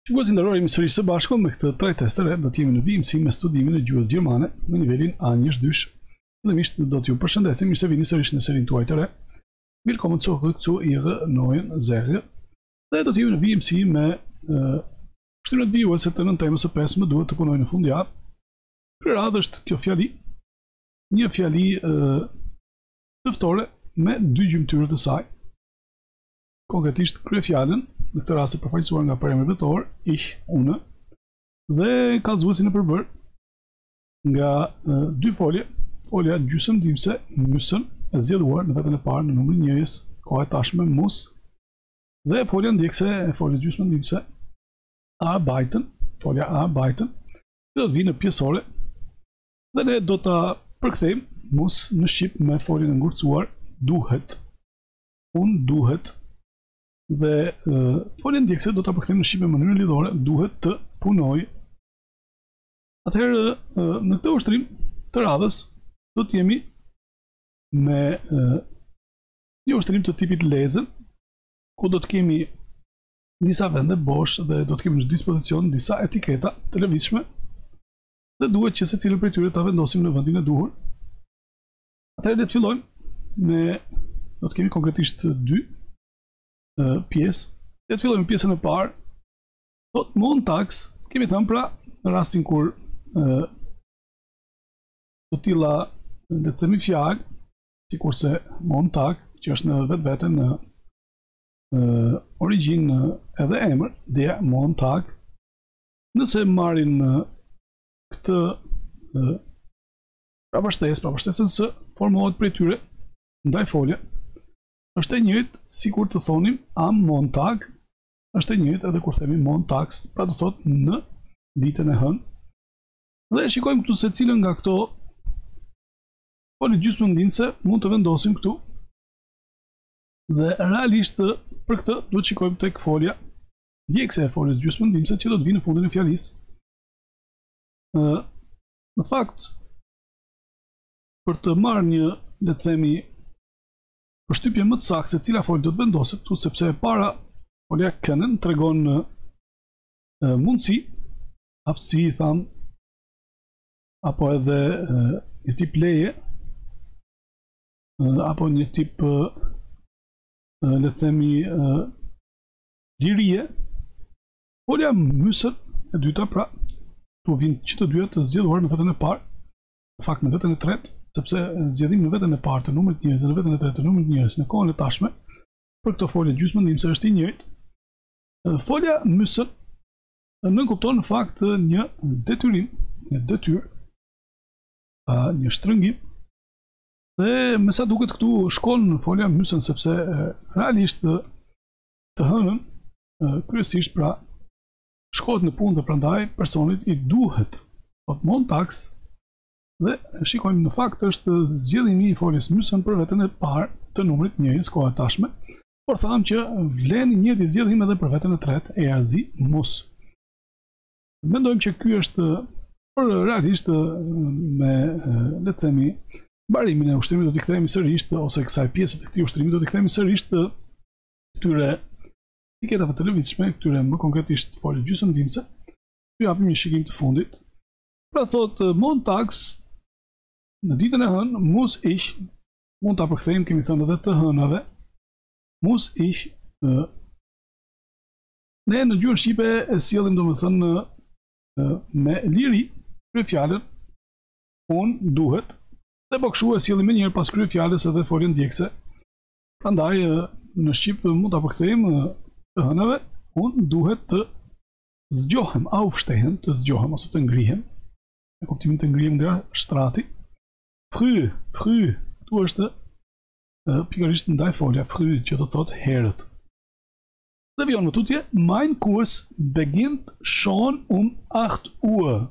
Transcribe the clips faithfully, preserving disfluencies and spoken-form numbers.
Shikuesi nderuar, jemi sërish së bashku me këtë tre testere, do të jemi në vijimësi me studimin e gjuhës gjermane në nivelin A një dy. Fillimisht do t'ju përshëndesim, mirë se vini sërish në serinë tuaj të re. Willkommen zurück zu Ihrer neuen Serie. Dhe do të jemi në vijimësi me kushtimet vijuese të nëntemës së pesë më duhet të punoj në fundjavë. Ky radhë është kjo fjali, një fjali të ftore me dy gjymtyrë të saj. Konkretisht kryefjalën, në këtë rast e përfaqësuar nga përemri vetor, ich, unë, dhe kallëzuesi në përbër nga uh, dy folje, folja gjysmëdimse, müssen, e zgjedhuar në vetën e parë në numrin njëjës, koha e tashme, muss, dhe folja ndjekse e foljes gjysmëdimse, arbeiten, folja arbeiten, do të vinë në pjesore, dhe ne do ta përkthejmë muss në shqip me foljen e ngurcuar duhet, unë duhet. Dhe uh, foljen ndjekse do ta përkthejmë në shqip në mënyrën lidhore, duhet të punoj. Atëherë uh, në këtë ushtrim të radhës do të jemi me uh, një ushtrim të tipit lezën, ku do të kemi disa vende bosh dhe do të kemi në dispozicion disa etiketa të lëvizshme dhe duhet që secilën prej tyre ta vendosim në vendin e duhur. Atëherë le të fillojmë me, do të kemi konkretisht dy Uh, pjesë. Le të fillojmë me pjesën e parë. Thot montags, kemi thënë pra në rastin kur uh, të tilla le të themi fjalë, sikurse montag, që është në vetvete në uh, origjinë uh, edhe emër, der montag, nëse marrin uh, këtë uh, prapërshtesë, prapërshtesën së formohet prej tyre ndaj folje, është e njëjtë sikur të thonim am montag, është e njëjtë edhe kur themi montags, pra do thot në ditën e hënë. Dhe shikojmë këtu se cilën nga këto folje gjysmëndimse mund të vendosim këtu. Dhe realisht për këtë duhet shikojmë tek folja ndjekse e foljes gjysmëndimse që do të vinë në fundin e fjalisë. Në fakt, për të marrë një, le të themi, përshtypje më të saktë se cila folje do të vendoset këtu, sepse e para folja können tregon uh, mundësi, aftësi, tham, apo edhe uh, një tip leje, uh, apo një tip, uh, uh, le të themi, uh, lirie. Folja müssen e dyta, pra, tu vinë që të dyja të zgjedhuar në vetën e parë, në fakt në vetën e tretë, sepse zgjedhim në vetën e parë të numrit njëjës dhe në vetën e tretë të numrit njëjës në kohën e tashme, për këtë folje gjysmëndimse është i njëjtë. Folja müssen nënkupton në fakt një detyrim, një detyrë, një shtrëngim, dhe me sa duket këtu shkon në folja müssen, sepse realisht të hënën kryesisht pra shkohet në punë dhe prandaj personit i duhet montags. Dhe shikojmë në fakt është zgjedhimi i foljes müssen për veten e parë të numrit njëjës koha e tashme, por thamë që vlen një njëjtë zgjedhim edhe për veten e tretë, er sie muss. Mendojmë që ky është për realisht me, le të themi, mbarimin e ushtrimit do t'i kthehemi sërish ose kësaj pjese të këtij ushtrimi do t'i kthehemi sërish të këtyre etiketave të lëvizshme, këtyre më konkretisht foljes gjysmëndimse. Ju japim një shikim të fundit. Pra thot montags, në ditën e hënë, muss ich, mund ta përkthejmë, kemi thënë edhe të hënave, muss ich, uh, ne në gjuhën shqipe e sjellim domethënë uh, me liri kryefjalën unë duhet, dhe po kështu e sjellim më njëherë pas kryefjalës edhe foljen ndjekse. Prandaj uh, në shqip mund ta përkthejmë uh, të hënave, unë duhet të zgjohem, aufstehen, të zgjohem ose të ngrihem, në kuptimin të ngrihem nga shtrati. Früh, früh, tu është uh, pikërisht ndaj folja früh, që do të thotë herët. Dhe vijon më tutje, mein Kurs beginnt schon um acht Uhr.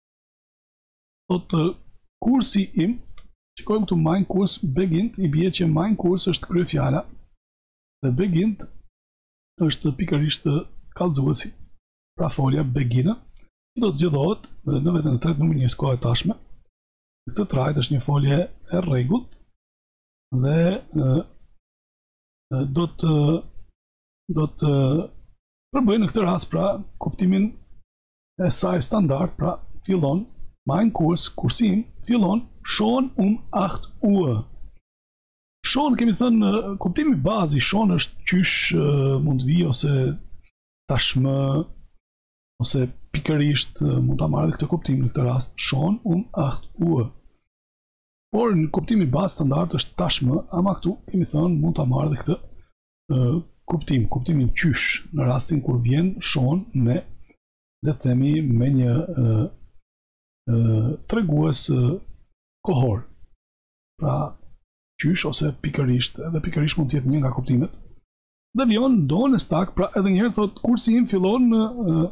Thotë kursi im, shikojmë këtu mein Kurs beginnt, i bie që mein Kurs është kryefjala, dhe beginnt është pikërisht kallëzuesi, pra folja beginne, që do të zgjedhohet në vetën e tretë numrin njëjës koha e tashme. Këtë trajt është një folje e rregullt dhe e, e, do të do të Përbëj në këtë rast pra kuptimin e saj standard, pra fillon mein Kurs, kursim, fillon schon um acht Uhr. Schon kemi thënë kuptimi bazi schon është qysh uh, mund vi ose tashmë ose pikërisht uh, mund ta marrë këtë kuptim në këtë rast schon um acht Uhr. Por në kuptimi bazë standard është tashmë, ama këtu kemi thënë mund ta marrë këtë uh, kuptim, kuptimin qysh në rastin kur vjen schon me le të themi me një uh, uh, tregues uh, kohor. Pra qysh ose pikërisht, edhe pikërisht mund të jetë një nga kuptimet. Dhe vjen Donnerstag, pra edhe një herë thot kursi im fillon në uh,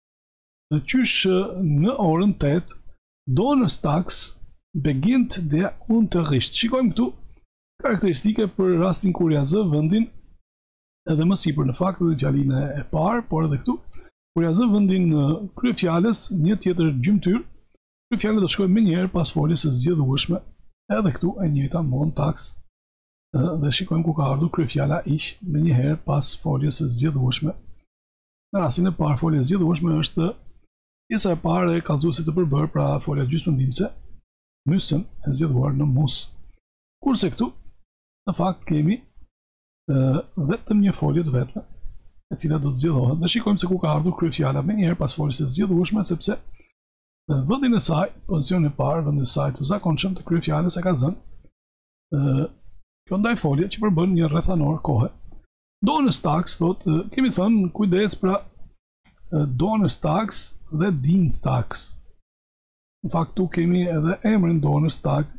qysh në orën tetë. Donnerstags beginnt der Unterricht. Shikojmë këtu karakteristike për rastin kur ja zë vendin edhe më sipër në fakt edhe fjalinë e parë, por edhe këtu kur ja zë vendin kryefjalës një tjetër gjymtyr, kryefjala do të shkojë më një herë pas foljes së zgjedhueshme. Edhe këtu e njëjta montax. Dhe shikojmë ku ka ardhur kryefjala ich më një herë pas foljes së zgjedhueshme. Në rastin e parë folja e zgjedhueshme është pjesa e parë e kallëzuesit të përbërë, pra folja gjysmëndimse, müssen e zgjedhuar në mus. Kurse këtu në fakt kemi Uh, vetëm një folje të vetme e cila do të zgjedhohet. Dhe shikojmë se ku ka ardhur kryefjala më një herë pas foljes së zgjedhueshme, sepse në vendin e saj, pozicionin e parë, vendin e saj të zakonshëm të kryefjalës e ka zënë uh, kjo ndaj folje që përbën një rrethanor kohe. Donnerstags thot, uh, kemi thënë kujdes pra uh, Donnerstags dhe Dienstags. Në fakt tu kemi edhe emrin Donnerstag.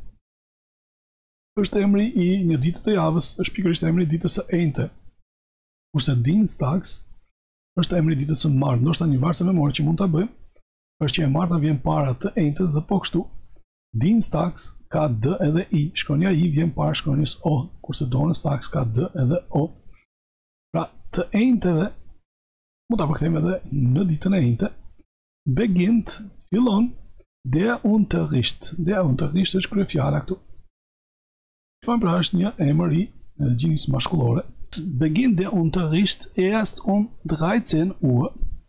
Është emri i një dite të javës, është pikërisht emri i ditës së enjte. Kurse Dienstags është emri i ditës së martë. Ndoshta një varse memore që mund ta bëjmë është që e marta vjen para të enjtës dhe po kështu. Dienstags ka d edhe i. Shkronja i vjen para shkronjës o, kurse Donnerstags ka d edhe o. Pra të enjteve mund ta përkthejmë edhe në ditën e enjte. Beginnt fillon der Unterricht. Der Unterricht është kryefjala këtu. Kjo pra është një emër i gjinisë maskullore. Beginnt der Unterricht erst um dreizehn Uhr.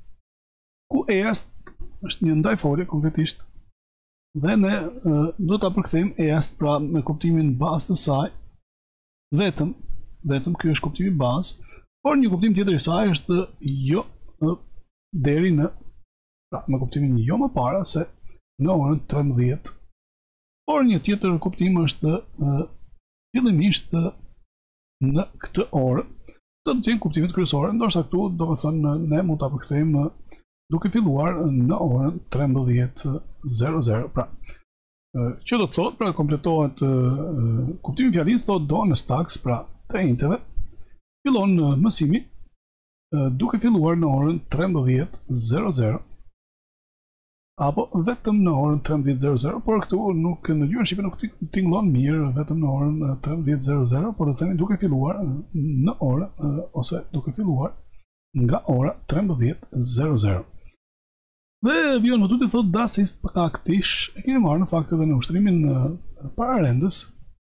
Ku erst është një ndajfolje konkretisht. Dhe ne uh, do ta përkthejmë erst pra me kuptimin bazë të saj. Vetëm, vetëm ky është kuptimi bazë, por një kuptim tjetër i saj është jo uh, deri në pra me kuptimin jo më para se në orën trembëdhjetë. Por një tjetër kuptim është uh, fillimisht në këtë orë do të jenë kuptimet kryesore, ndoshta këtu do të thënë ne mund ta përkthejmë duke filluar në orën trembëdhjetë e zero. Pra, që do të thotë, pra kompletohet kuptimi i fjalës thotë Donnerstags, pra të enjteve, fillon mësimi duke filluar në orën trembëdhjetë e zero. Apo vetëm në orën trembëdhjetë e zero, por këtu nuk në gjuhën shqipe nuk tingëllon mirë vetëm në orën trembëdhjetë e zero, por do të themi duke filluar në orë ose duke filluar nga ora trembëdhjetë e zero. Dhe Bjorn më tuti thotë das ist praktisch, e kemi marrë në fakt edhe në ushtrimin pararendës,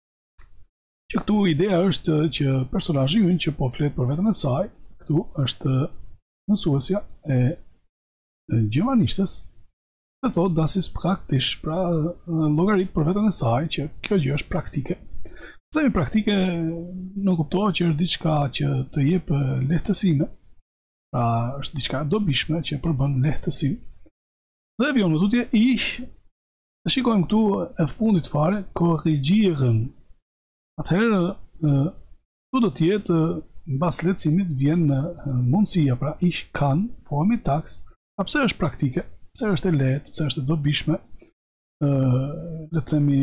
që këtu ideja është që personazhi ynë që po flet për veten e saj, këtu është mësuesja e gjermanishtes. Dhe thot, das ist praktisch, pra llogarit për veten e saj që kjo gjë është praktike. Themi praktike nuk kuptohet që është diçka që të jep lehtësime, pra është diçka dobishme që përbën lehtësim. Dhe vjen më tutje ich, shikojmë këtu e fundit fare, korrigieren. Atëherë, këtu do të jetë mbas lehtësimit vjen mundësia, pra ich kann, formi taks, a pse është praktike? Pse është e lehtë, pse është e dobishme, le të themi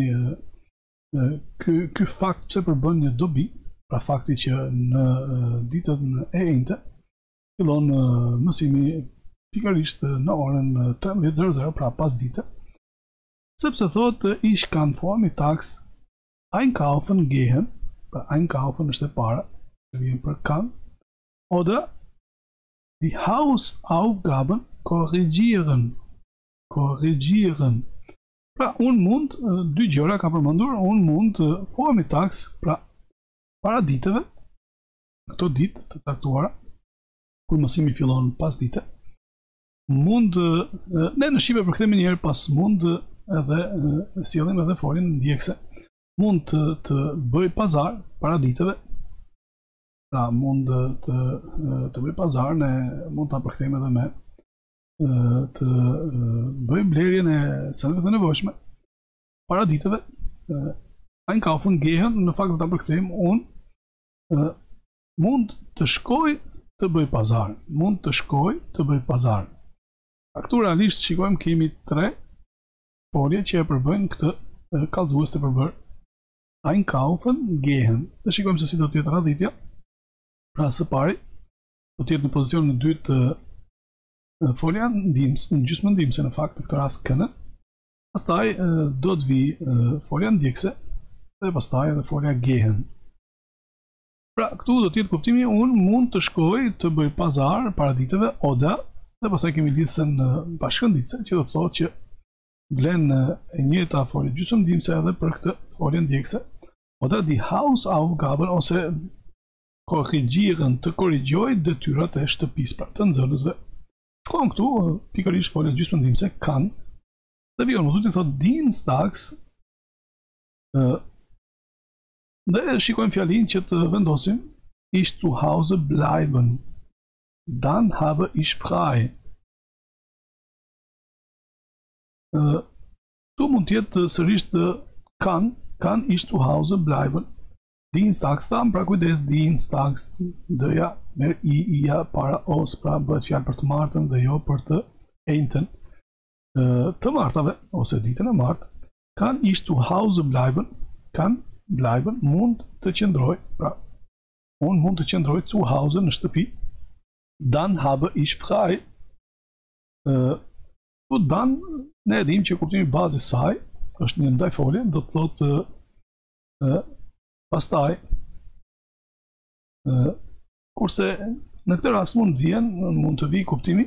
ky ky fakt pse përbën një dobi, pra fakti që në ditën e enjte fillon mësimi pikërisht në orën trembëdhjetë e zero, pra pas dite, sepse thotë ich kann vormittags einkaufen gehen, pra einkaufen është e para, që vjen për kann, oder die Hausaufgaben korrigieren. Korrigieren. Pra, unë mund, dy gjëra ka përmendur, unë mund vormittags, pra para ditëve, këto ditë të caktuara, kur mësimi fillon pas dite. Mund, ne në Shqipe përkthejmë një herë pas mund edhe sjellim edhe foljen ndjekse. Mund të, të bëj pazar para ditëve. Pra mund të, të bëj pazar, ne mund ta përkthejmë edhe me të bëj blerjen e seneve të nevojshme para ditëve. Einkaufen gehen, në fakt do ta përkthejmë unë mund të shkoj të bëj pazar. Mund të shkoj të bëj pazar. Këtu realisht shikojmë kemi tre folje që e përbëjnë këtë kallëzues të përbër einkaufen gehen. Dhe shikojmë se si do të jetë radhitja. Pra së pari do të jetë në pozicionin e dytë folja ndihmës, në gjysmë ndihmëse në fakt në këtë rast kënë. Pastaj do të vi folja ndjekse dhe pastaj edhe folja gehen. Pra këtu do të jetë kuptimi unë mund të shkoj të bëj pazar para ditëve oda. Dhe pastaj kemi lidhsen bashkënditse, që do të thotë që vlen e njëjta folje gjysmëndimse edhe për këtë folje ndjekse. Oder die Hausaufgaben ose korrigjieren, të korrigjoj detyrat e shtëpisë, pra të nxënësve. Shkojmë këtu, pikërisht folja gjysmëndimse kanë, dhe vijon më tutje thotë dienstags, dhe shikojmë fjalin që të vendosim, ich zu Hause bleiben. Dann habe ich frei. Tu mund të jetë sërish të kan, kan ich zu Hause bleiben. Dienstags tam, pra kujdes, dienstags, dëja, merr i, ija, para os, pra bëhet fjalë për të martën dhe jo për të ejnëtën të martave, ose ditën e martë. Kan ich zu Hause bleiben, kan bleiben, mund të qëndroj, pra unë mund të qëndroj zu Hause në shtëpi. Dan habe ich frei. Po dan, ne edhim që kuptimi bazë saj është një ndaj folje, do të thotë pastaj. Kurse në këtë rast mund vjen, mund të vi kuptimi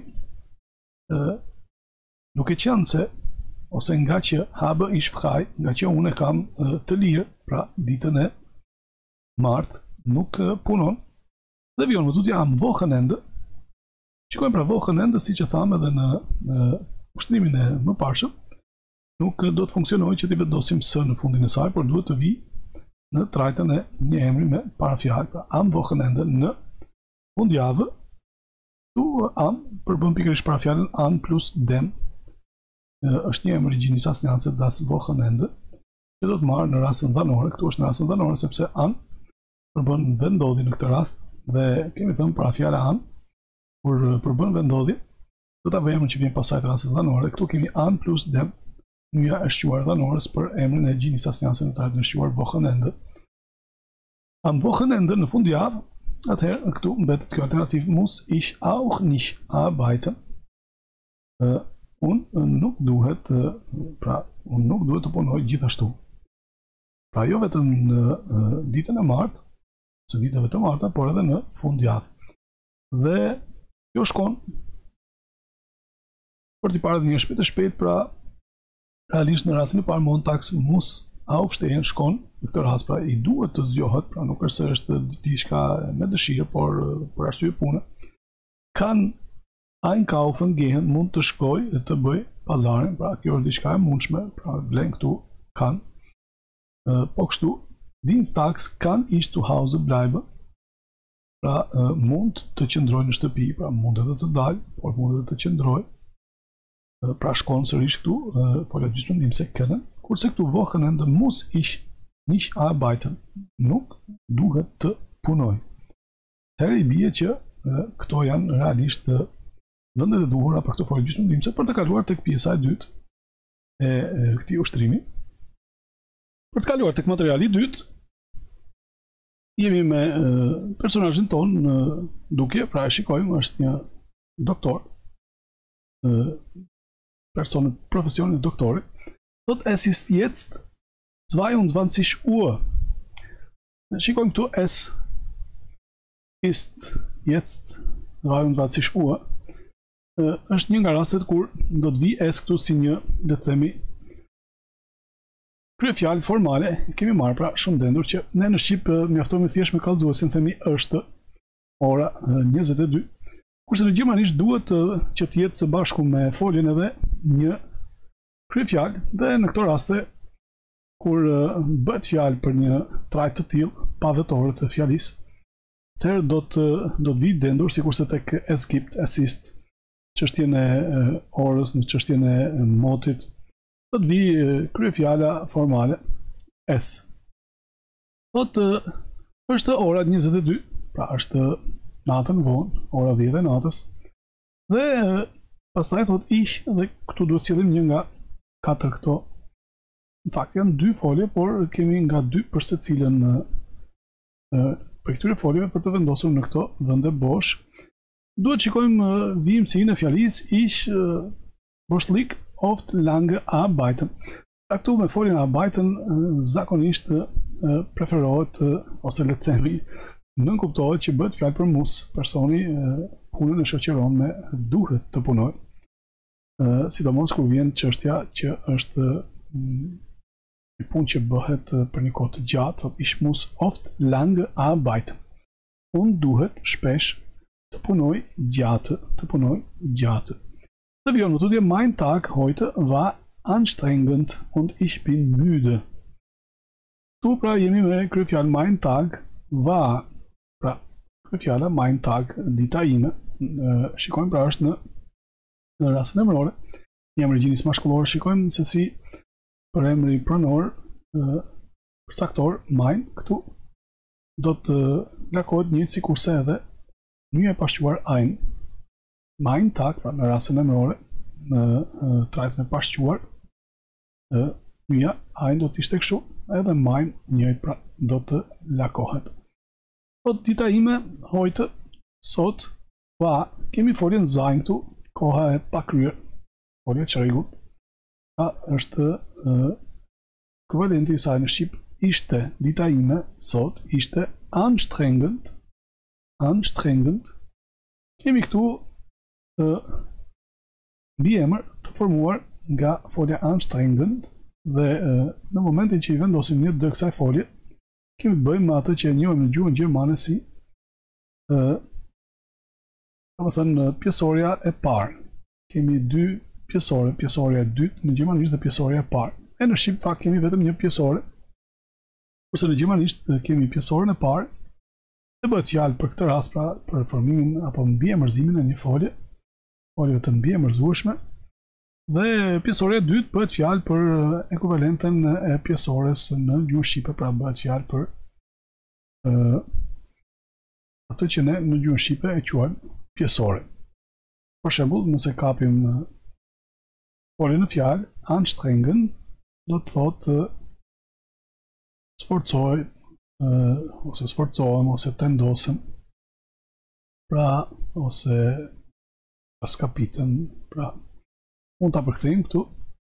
duke qenë se ose nga që habe ich frei, nga që unë e kam të lirë, pra ditën e martë nuk punon, dhe vijon më tutje am wochenende. Shikojmë pra wochenende, si që thamë edhe në ushtrimin e më parshëm, nuk do të funksionojë që t'i vendosim së në fundin e saj, por duhet të vi në trajtën e një emri me parafjalë, pra am wochenende në fundjavë, tu am përbën pikërisht parafjalën an plus dem, është një emër i gjinisas njanse das wochenende, që do të marrë në rastën dhanore, këtu është në rastën dhanore, sepse an përbën vendodhi në këtë rast, dhe kemi thënë parafjala an, kur përbën vendodhje, do ta vëjmë që vjen pasaj të rastës dhanore. Këtu kemi an plus dem, nyja e shquar dhanorës për emrin e gjinisas njanse në trajtën e shquar wochenende. Am wochenende në fundjavë, atëherë këtu mbetet kjo alternativ muss ich auch nicht arbeiten. Unë nuk duhet, pra unë nuk duhet të punoj gjithashtu. Pra jo vetëm në ditën e martë, së ditëve të marta, por edhe në fundjavë. Dhe kjo shkon për t'i parë dhe një shpejt e shpejt, pra realisht në rastin e parë montags muss aufstehen shkon në këtë rast, pra i duhet të zgjohet, pra nuk është se është diçka me dëshirë, por për arsye pune. Kan einkaufen gehen, mund të shkoj dhe të bëj pazarin, pra kjo është diçka e mundshme, pra vlen këtu kan. Po kështu, dienstags kan ich zu Hause bleiben. Pra mund të qëndroj në shtëpi, pra mund edhe të dalë, por mund edhe të qëndroj. Pra shkon sërish këtu, folja gjysmëndimse können, kurse këtu wochenende muss ich nicht arbeiten, nuk duhet të punoj. Herë i bie që këto janë realisht vendet e duhura për këtë folje gjysmëndimse për të kaluar tek pjesa e dytë e këtij ushtrimi. Për të kaluar tek materiali i dytë, jemi me personazhin ton në dukje, pra e shikojmë, është një doktor, person profesioni doktori, thot es ist jetzt zweiundzwanzig Uhr. Shikojmë këtu es ist jetzt zweiundzwanzig Uhr. Është një nga rastet kur do të vi es këtu si një, le të themi, kryefjalë formale, kemi marrë pra shumë dendur që ne në Shqip mjaftohemi thjesht me kallëzuesin, themi është ora njëzet e dy. Kurse në gjermanisht duhet uh, që të jetë së bashku me foljen edhe një kryefjalë dhe në këto raste kur uh, bëhet fjalë për një trajt të tillë pa vetore të fjalisë, atëherë do të do të vi dendur sikurse tek es gibt, assist, çështjen e uh, orës, në çështjen e uh, motit, do të vi uh, kryefjala formale es. Thotë uh, është ora njëzet e dy, pra është natën vonë, ora dhjetë e natës, dhe uh, pastaj thotë ich, dhe këtu duhet sillim një nga katër këto. Në fakt janë dy folje, por kemi nga dy për secilën uh, uh, për këtyre foljeve për të vendosur në këto vende bosh. Duhet shikojmë uh, vijimësinë e fjalisë ich uh, borstlik oft lange arbeiten. Pra këtu me foljen arbeiten uh, zakonisht uh, preferohet uh, ose le të themi nënkuptohet që bëhet fjalë për mus, personi uh, punën e shoqëron me duhet të punoj. Uh, sidomos kur vjen çështja që është uh, një punë që bëhet uh, për një kohë të gjatë, thotë ich muss oft lange arbeiten. Unë duhet shpesh të punoj gjatë, të punoj gjatë. Dhe vjen më tutje mein Tag heute war anstrengend und ich bin müde. Tu pra jemi me kryefjalën mein Tag war, pra kryefjala mein Tag, dita ime. Uh, shikojmë pra është në në rastin emërore, një emër gjinjës mashkullore, shikojmë se si për emri pronor, uh, përcaktor, mein, këtu do të lakohet njëjtë sikurse edhe nyja e pashquar ein. Mein Tag, pra në rastin emërore, në uh, trajtën e pashquar, uh, nyja ein do të ishte kështu, edhe mein njëjtë pra do të lakohet. Po dita ime heute, sot, va, kemi foljen sein këtu, koha e pakryer, folja e çrregut. A është uh, ekuivalenti i saj në shqip, ishte dita ime sot, ishte anstrengend, anstrengend. Kemi këtu uh, mbiemër të formuar nga folja anstrengend dhe uh, në momentin që i vendosim një d kësaj folje, kemi të bëjmë atë që e njohim në gjuhën gjermane si uh, do të thënë pjesoria e parë. Kemi dy pjesore, pjesoria e dytë në gjermanisht dhe pjesoria e parë. E në shqip fakt kemi vetëm një pjesore, kurse në gjermanisht kemi pjesoren e parë, dhe bëhet fjalë për këtë rast pra për formimin apo mbiemërzimin e një folje, folje të mbiemërzueshme, dhe pjesoria e dytë bëhet fjalë për ekuivalenten e pjesores në gjuhën shqipe, pra bëhet fjalë për uh, atë që ne në gjuhën shqipe e quajmë pjesore. Për shembull, nëse kapim foljen në fjalë, anstrengen, do të thotë sforcoj, ose sforcohem, ose tendosem, pra, ose raskapitën, pra, mund ta përkthejmë këtu,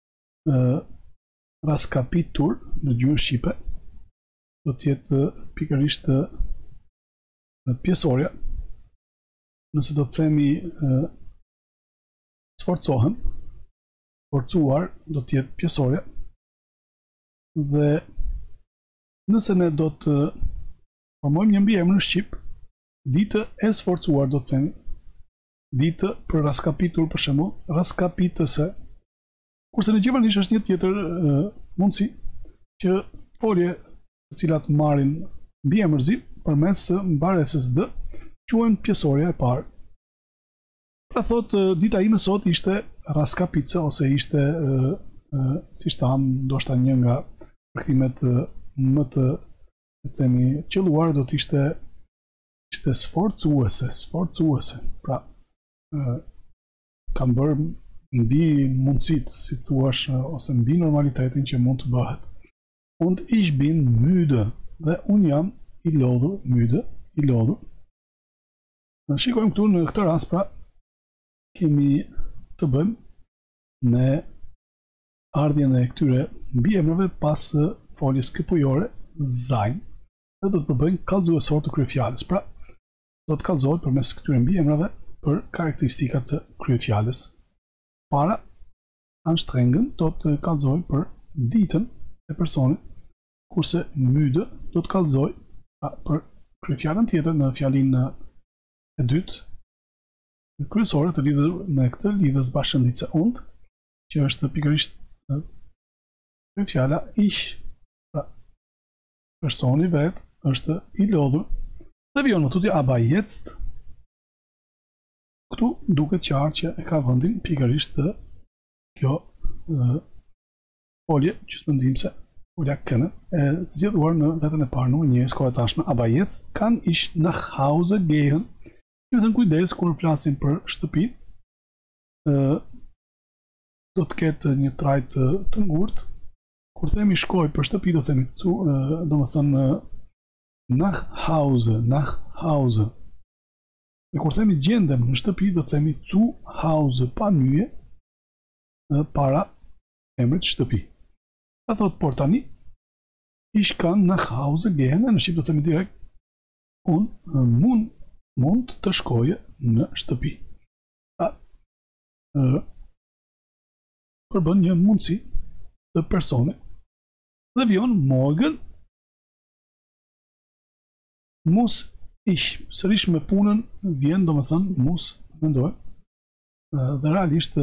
raskapitur në gjuhën shqipe, do të jetë pikërisht pjesoria. Nëse do të themi uh, sforcohem, sforcuar do të jetë pjesoria, dhe nëse ne do të formojmë një mbiemër në shqip, ditë e sforcuar do të themi, ditë për raskapitur për shembull, raskapitëse, kurse në gjermanisht është një tjetër uh, mundësi që folje të cilat marrin mbiemërzim përmes mbaresës d quhen pjesoria e parë. Pra thot, dita ime sot ishte raskapice, ose ishte, uh, uh, si shtam, ndoshta një nga përkthimet uh, më të, të themi, qelluar do të ishte, ishte sforcuese, sforcuese. Pra, uh, kam bërë mbi mundësit, si thuash, uh, ose mbi normalitetin që mund të bëhet. Und ich bin müde, dhe unë jam i lodhur, müde, i lodhur. Në shikojmë këtu në këtë rast, pra, kemi të bëjmë me ardhjen e këtyre mbiemrave pas foljes këpujore, sein, dhe do të përbëjnë kallëzuesor të kryefjalës. Pra, do të kallëzohet përmes këtyre mbiemrave për karakteristikat të kryefjalës. Para, anstrengen do të kallëzohet për ditën e personit, kurse müde do të kallëzohet për kryefjalën tjetër në fjalinë e dytë, kryesore të lidhur me këtë lidhës bashkënditëse und, që është pikërisht kjo fjala ich, pra personi vet është i lodhur. Dhe vijon më tutje aber jetzt. Këtu duket qartë që e ka vendin pikërisht të kjo folje gjysmëndimse, folja kënë, e zgjedhuar në vetën e parë numër një skoha e tashme. Aber jetzt kann ich nach Hause gehen. Do të thënë kujdes kur flasim për shtëpi, do të ketë një trajt të ngurtë. Kur themi shkoj për shtëpi, do të themi zu, do të thënë nach Hause, nach Hause. Dhe kur themi gjendem në shtëpi, do të themi zu Hause pa nyje para emrit shtëpi. A thot por tani, ich kann nach Hause gehen, në shqip do të themi direkt, unë mund mund të shkoje në shtëpi. A, e, përbën një mundësi të personi. Dhe vijon morgen muss ich, sërish me punën vjen do me thënë muss, mendoj, dhe realisht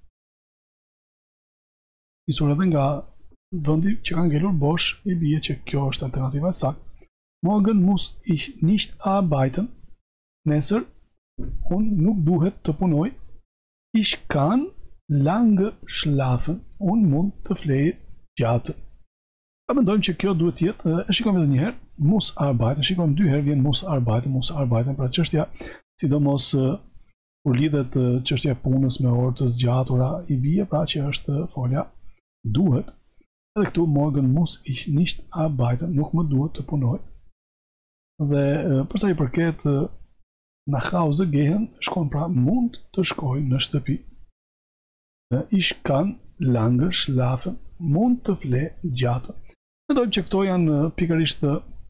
isur edhe nga vëndi që ka ngelur bosh, i bie që kjo është alternativa e saktë. Morgen muss ich nicht arbeiten. Nesër, unë nuk duhet të punoj. Ich kann lange schlafen. Unë mund të flej gjatë. A mendojmë që kjo duhet jetë, e shikojmë edhe njëherë, muss arbeiten, shikojmë dy herë vjen muss arbeiten, muss arbeiten, pra çështja, sidomos kur lidhet çështja e punës me orë të zgjatura, i bie pra që është folja duhet. Edhe këtu morgen muss ich nicht arbeiten, nuk më duhet të punoj. Dhe përsa i përket nach Hause gehen, shkon pra mund të shkoj në shtëpi. Ich kann lange schlafen, mund të fle gjatë. Mendojmë që këto janë pikërisht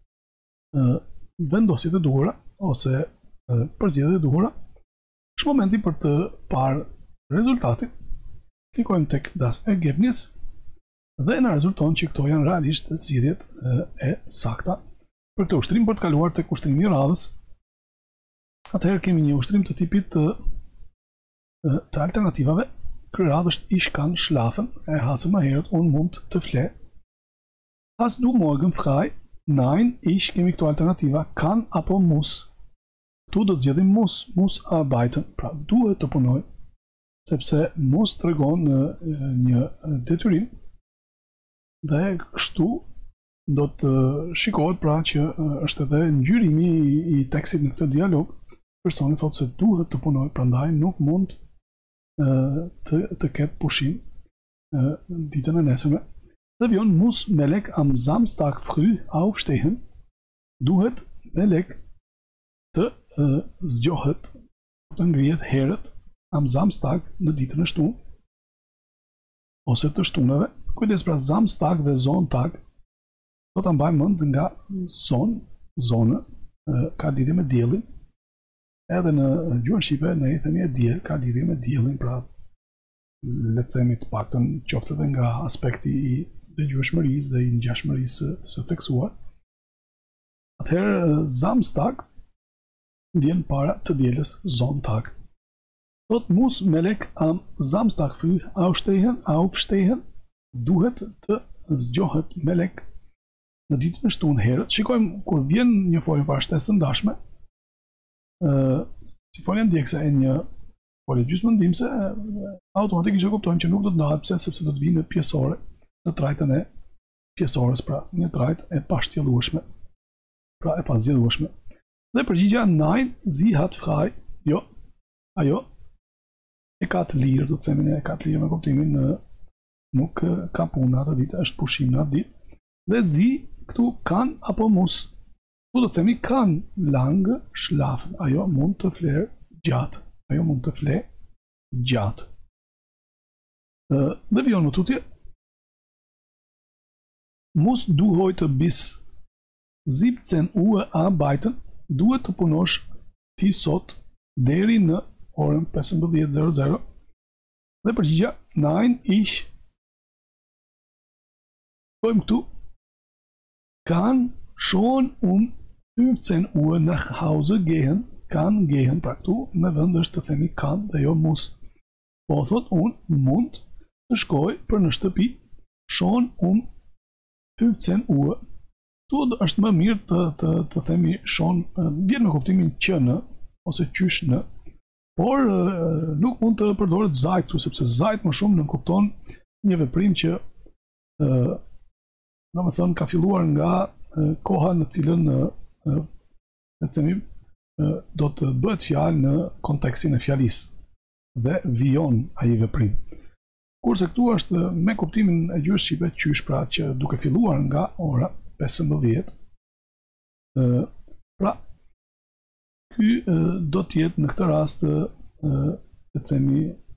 vendosjet e duhura, ose përzgjedhjet e duhura. Është momenti për të parë rezultatin. Klikojmë tek das Ergebnis dhe na rezulton që këto janë realisht zgjedhjet e sakta. Për këtë ushtrim, për të kaluar tek ushtrimi i radhës, atëherë kemi një ushtrim të tipit të, të alternativave. Kryeradhë është ich kann schlafen, e hasëm më herët, unë mund të fle. Hast du morgen frei? Nein, ich, kemi këto alternativa, kann apo muss. Tu do të zgjedhim muss, muss arbeiten, pra duhet të punoj, sepse muss tregon një detyrim, dhe kështu do të shikohet pra që është edhe ngjyrimi i tekstit në këtë dialog. Personi thotë se duhet të punoj, prandaj nuk mund të, të ketë pushim ditën e nesërme. Dhe vijon muss Melek am Samstag früh aufstehen. Duhet Melek të zgjohet, të ngrihet herët am Samstag në ditën e shtunë, ose të shtunëve. Kujdes pra Samstag dhe Sonntag do ta mbajmë mend nga zon, zonë, ka lidhje me diellin. Edhe në gjuhën shqipe ne i themi e diell, ka lidhje me diellin, pra le të themi të paktën qoftë edhe nga aspekti i dëgjueshmërisë dhe i ngjashmërisë së theksuar. Atëherë Samstag vjen para të dielës Sonntag. Thot muss Melek am Samstag früh aufstehen, aufstehen, duhet të zgjohet Melek në ditën e shtunë herët. Shikojmë kur vjen një folje para shtesë ndashme, si folja ndjekse e një folje gjysmëndimse, automatikisht e kuptojmë që nuk do të ndahet, pse sepse do të vinë pjesore në trajtën e pjesores, pra një trajt e pashtjellueshme, pra e pasgjedhueshme. Dhe përgjigja nein, sie hat frei, jo, ajo e ka të lirë, do të themi ne, e ka të lirë me kuptimin në nuk ka punë atë ditë, është pushim në atë ditë. Dhe zi këtu kan apo muss. Tu do të themi kan lange schlafen. Ajo mund të flerë gjatë. Ajo mund të fle gjatë. Dhe vijon më tutje. Musst du heute bis siebzehn Uhr arbeiten. Duhet të punosh ti sot deri në orën pesëmbëdhjetë e zero. Dhe përgjigja nein, ich. Kojmë këtu. Kann schon um fünfzehn Uhr nach Hause gehen. kann gehen. Pra këtu me vend është të themi kann dhe jo muss. Po thot unë mund të shkoj për në shtëpi schon um fünfzehn Uhr. Tu është më mirë të, të, të themi schon, vjen me kuptimin që në, ose qysh në, por nuk mund të përdoret zajt këtu, sepse zajt më shumë në kupton një veprim që do të thënë ka filluar nga koha në cilën le të themi do të bëhet fjalë në kontekstin e fjalisë dhe vijon ai veprim. Kurse këtu është me kuptimin e gjuhës shqipe qysh, pra që duke filluar nga ora pesëmbëdhjetë, pra ky do të jetë në këtë rast le të themi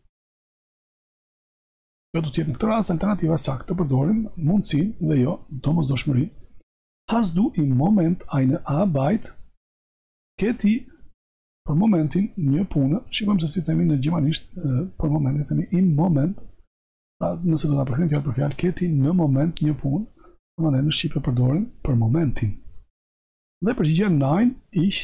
jo do të jetë në këtë rast alternativa saktë të përdorim mundësinë dhe jo domosdoshmërinë. Hast du im Moment eine Arbeit? Ke ti për momentin një punë? Shikojmë se si themi në gjermanisht për momentin themi im Moment. Pra nëse do ta përkthejmë fjalë për fjalë, ke ti në moment një punë, domethënë në shqipe përdorim për momentin. Dhe përgjigjja nein, ich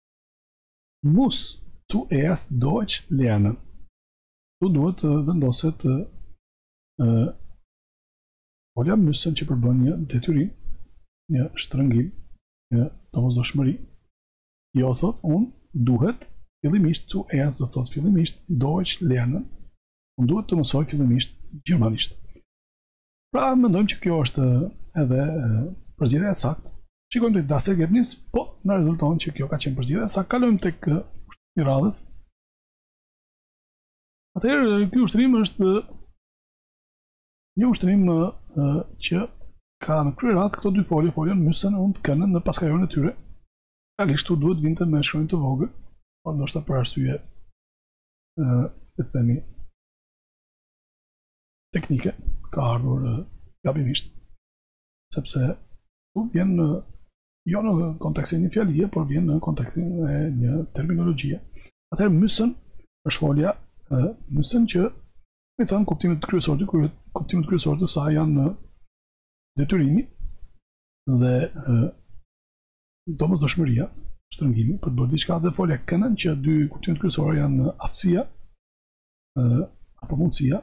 muss zuerst Deutsch lernen. Tu duhet të vendoset folja müssen që përbën një detyrim, një shtrëngim, një domosdoshmëri. Jo thot unë duhet fillimisht zuerst, do thot fillimisht Deutsch lernen. Unë duhet të mësoj fillimisht gjermanisht. Pra mendojmë që kjo është edhe përzgjedhja e saktë. Shikojmë tek das Ergebnis, po na rezulton që kjo ka qenë përzgjedhja e saktë. Kalojmë tek ushtri i radhës. Atëherë ky ushtrim është një ushtrim që ka në kryeradhë këto dy folje, foljen müssen und können në paskajorin e tyre. Realisht tu duhet vinte me shkronjë të vogël, por ndoshta për arsye le të themi teknike ka ardhur gabimisht, sepse tu vjen jo në kontekstin e një fjalie, por vjen në kontekstin e një terminologjie. Atëherë müssen është folja müssen që me thënë kuptimet kryesore, kuptimet kryesore të saj janë detyrimi dhe domosdoshmëria, shtrëngimi për të bërë diçka, dhe folja können që dy kuptimet kryesore janë aftësia apo mundësia.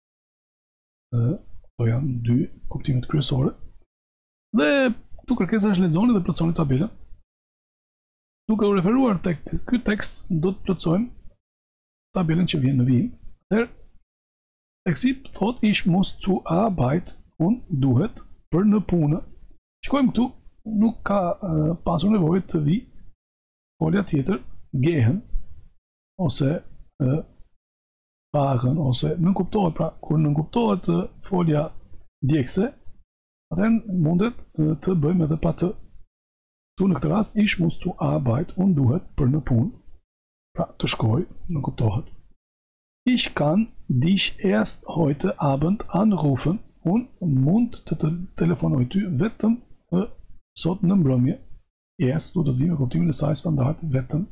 Këto janë dy kuptimet kryesore. Dhe këtu kërkesa është lexoni dhe plotësoni tabelën. Duke u referuar tek ky tekst, do të plotësojmë tabelën që vjen në vijim. Atëherë teksti thot ich muss zur Arbeit, unë duhet për në punë. Shikojmë këtu, nuk ka uh, pasur nevojë të vi folja tjetër gehen ose uh, fahren ose nënkuptohet, pra kur nënkuptohet uh, folja djegëse, atëherë mundet uh, të bëjmë edhe pa të. Tu në këtë rast ich muss zur Arbeit, unë duhet për në punë, pra të shkoj, nënkuptohet. Ich kann dich erst heute Abend anrufen, unë mund të të telefonoj ty vetëm uh, sot në mbrëmje. Erst do të vi me kuptimin e saj standard, vetëm.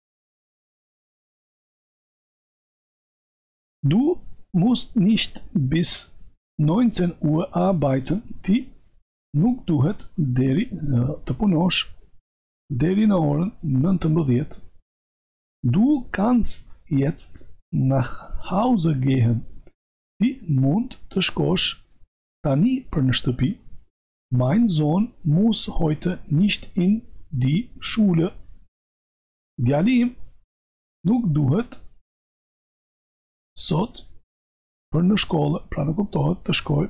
Du musst nicht bis neunzehn Uhr arbeiten, ti nuk duhet deri të punosh deri në orën nëntëmbëdhjetë. Du kannst jetzt nach Hause gehen, ti mund të shkosh tani për në shtëpi. Mein Sohn muss heute nicht in die Schule. Djali im nuk duhet sot për në shkollë, pra në kuptohet të shkoj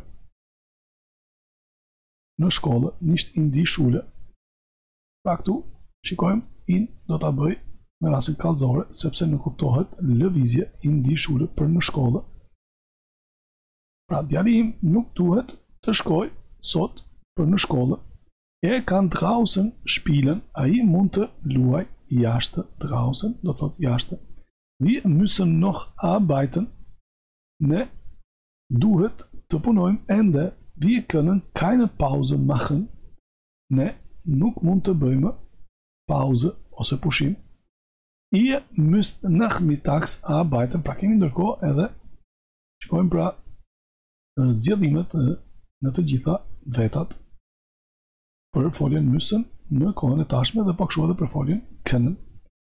në shkollë, nicht in die Schule. Pra këtu, shikojmë, in do të bëj në rasin kallëzore, sepse në kuptohet lëvizje in die Schule për në shkollë. Pra djali im nuk duhet të shkoj sot për në shkollë. Er kann draußen spielen, ai mund të luaj jashtë, draußen do të thot jashtë. Wir müssen noch arbeiten, ne duhet të punojmë ende, wir können keine Pause machen, ne nuk mund të bëjmë pause ose pushim. Ihr müsst nachmittags arbeiten, pra kemi ndërkohë edhe shikojmë pra zgjedhimet në të gjitha vetat për foljen müssen në kohën e tashme dhe pak shumë edhe për foljen können.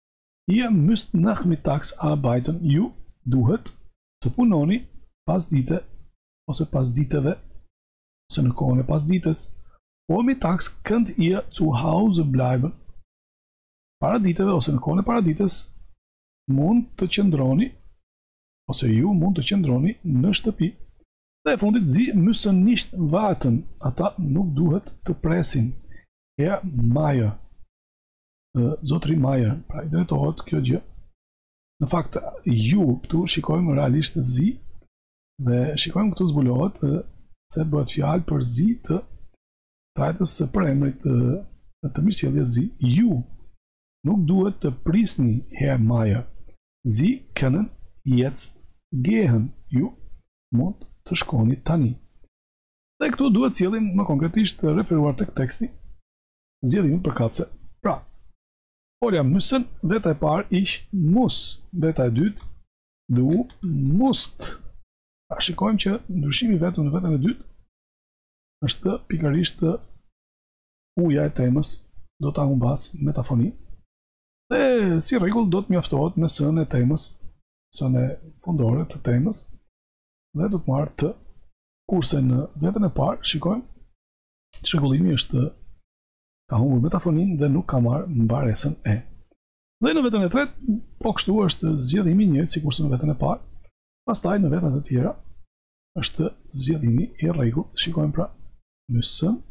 Ihr müsst nachmittags arbeiten. Ju duhet të punoni pas dite ose pas diteve ose në kohën e pas ditës. Vormittags könnt ihr zu Hause bleiben. Para diteve ose në kohën e para ditës mund të qëndroni ose ju mund të qëndroni në shtëpi. Dhe e fundit, sie müssen nicht warten. Ata nuk duhet të presin. Herr Meier. Zotri Meier. Pra i drejtohet kjo gjë. Në fakt, ju këtu shikojmë realisht zi dhe shikojmë këtu zbulohet se bëhet fjalë për zi të trajtës së përemrit të, të mirësjelljes zi. Ju nuk duhet të prisni Herr Meier. Sie können jetzt gehen. Ju mund të shkoni tani. Dhe këtu duhet sjellim më konkretisht referuar tek teksti zgjedhimin për katse. Pra, folja müssen, veta e parë ich muss, veta e dytë du musst. Pra, shikojmë që ndryshimi vetëm në vetën e dytë është pikërisht uja e temës, do ta humbas metafoni. Dhe si rregull do të mjaftohet me sën e temës, sën e fundore të temës. Dhe do të marrë të, kurse në vetën e parë, shikojmë, çrregullimi është ka humbur metafonin dhe nuk ka marrë mbaresën e. Dhe në vetën e tretë, po kështu është zgjedhimi i njëjtë sikurse në vetën e parë. Pastaj në vetët e tjera është zgjedhimi i rregullt. Shikojmë pra müssen,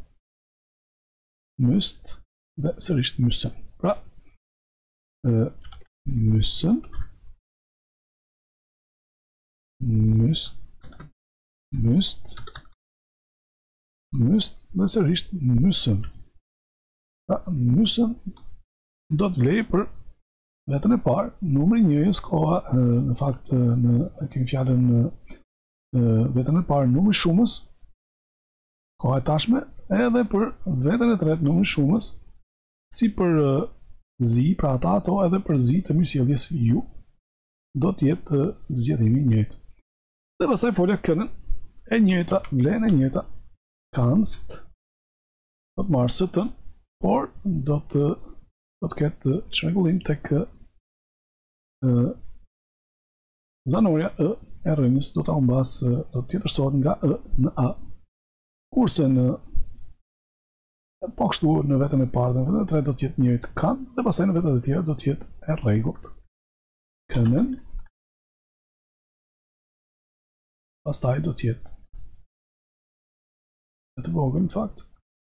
müsst dhe sërish müssen. Pra müssen, müsst, müsst, müsst dhe sërish müssen. Pra, müssen do të vlej për vetën e parë, numri njëjës koha, në fakt në kemi fjalën në vetën e parë numri shumës, koha e tashme, edhe për vetën e tretë numri shumës, si për zi, pra ata ato edhe për zi të mirësjelljes ju, do të jetë zgjedhimi i njëjtë. Dhe pastaj folja können e njëjta, vlen e njëjta, kannst, do të marrë së-tën, por do të do të ketë çrregullim tek zanoria e e rrënjës, do ta humbas, do të tjetërsohet nga e në a. Kurse në po kështu në vetën e parë dhe në vetën e tretë do të jetë njëjtë kan, dhe pastaj në vetët e tjera do të jetë e rregullt. Können. Pastaj do të jetë e të vogël në fakt.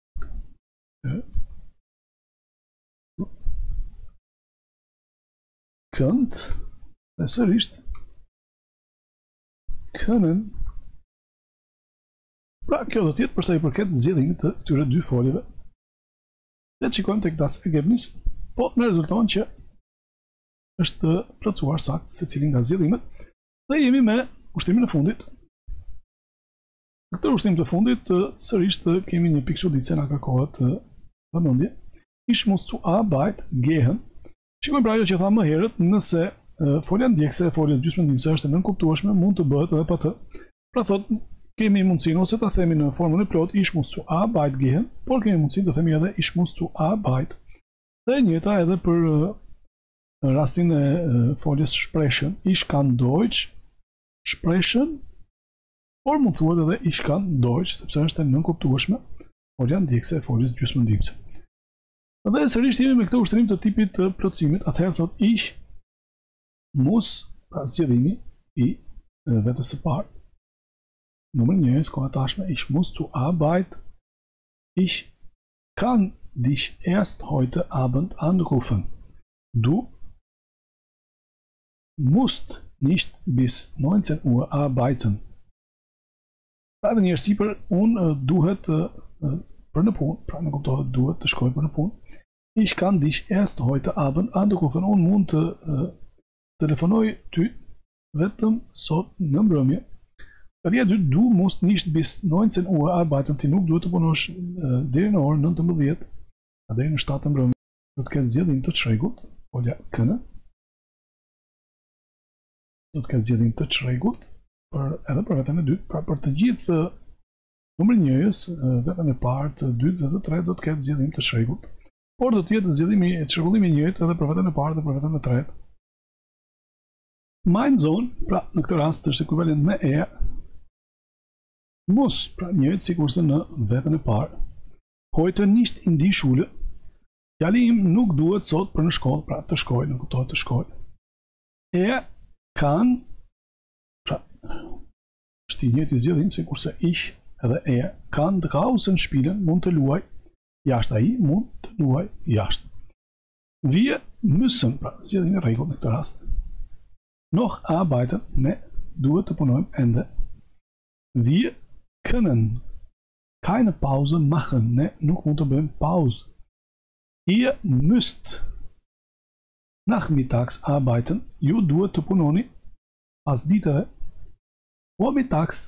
Könnt dhe sërish können. Pra kjo do të jetë përsa i përket zgjedhimit të këtyre dy foljeve. Dhe të shikojmë tek das ergebnis, po në rezulton që është plotësuar sakt secili nga zgjedhimet dhe jemi me ushtrimin e fundit. Në këtë ushtrim të fundit sërish kemi një pikë çuditëse na kërkohet vëmendje. Ich muss zur Arbeit gehen. Shikojmë pra ajo që tha më herët, nëse folja ndjekse e foljes gjysmëndimse është e nënkuptueshme, mund të bëhet edhe pa të. Pra thot, kemi mundësinë ose ta themi në formën e plot ich muss zur Arbeit gehen, por kemi mundësinë të themi edhe ich muss zur Arbeit. Dhe e njëjta edhe për rastin e foljes sprechen, ich kann Deutsch sprechen, por mund thuhet edhe ich kann Deutsch, sepse është e nënkuptueshme folja ndjekse e foljes gjysmëndimse. Dhe sërish jemi me këtë ushtrim të tipit të plotësimit, atëherë thot ich muss, pra zgjedhimi i vetës së parë. Numër një, koha tashme, ich muss zur Arbeit, ich kann dich erst heute Abend anrufen. Du musst nicht bis neunzehn Uhr arbeiten. Pra edhe njërë sipër, unë duhet për në punë, pra në kuptohet duhet të shkoj për në punë. Ich kann dich erst heute Abend anrufen. Unë mund të uh, telefonoj ty vetëm sot në mbrëmje. Përja dy, du musst nicht bis neunzehn Uhr arbeiten. Ti nuk duhet të punosh uh, deri në orën nëntëmbëdhjetë, deri në shtatë të mbrëmje. Do të ketë zgjedhim të çrregullt, folja können. Do të ketë zgjedhim të çrregullt për edhe për vetën e dytë, pra për të gjithë uh, numrin njëjës, uh, vetën e parë, të dytë dhe të tretë do të ketë zgjedhim të çrregullt. Por do të jetë zgjedhimi e çrregullimi i njëjtë edhe për vetën e parë dhe për vetën e tretë. Mein Sohn, pra në këtë rast është ekuivalent me er, muss, pra njëjtë sikurse në vetën e parë. Heute nicht in die Schule. Fjali im nuk duhet sot për në shkollë, pra të shkoj, në kuptohet të shkoj. Er kann, pra, është i njëjtë i zgjedhim sikurse ich edhe er kann draußen spielen, mund të luaj jashtë, ai mund të luaj jashtë. Wir müssen, pra, zgjedhim i rregull në këtë rast. Noch arbeiten, ne duhet të punojmë ende. Wir können keine Pause machen, ne nuk mund të bëjmë pauzë. Ihr müsst nachmittags arbeiten, ju duhet të punoni pas ditëve. Vormittags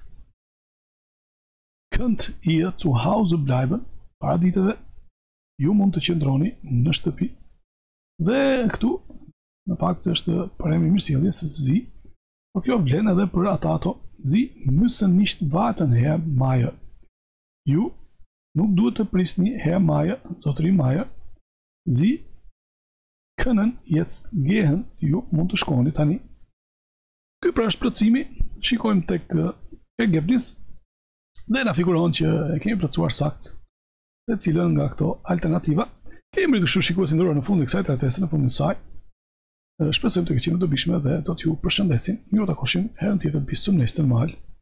könnt ihr zu Hause bleiben, para ditëve, ju mund të qëndroni në shtëpi. Dhe këtu, në fakt është paremi mirësjelljes Sie, por kjo vlen edhe për ata ato. Sie müssen nicht warten, Herr Meier. Ju nuk duhet të prisni, Herr Meier, zotëri Meier. Sie können jetzt gehen, ju mund të shkoni tani. Ky pra është plotësimi, shikojmë tek Ergebnis dhe na figuron që e kemi plotësuar sakt se cilën nga këto alternativa. Kemi rritur kështu shikuesi nderuar në fund të kësaj trajtese, në fundin e saj. Shpresojmë të keqim të dobishme dhe do t'ju përshëndesim. Ju takoshim herën tjetër bis zum nächsten Mal.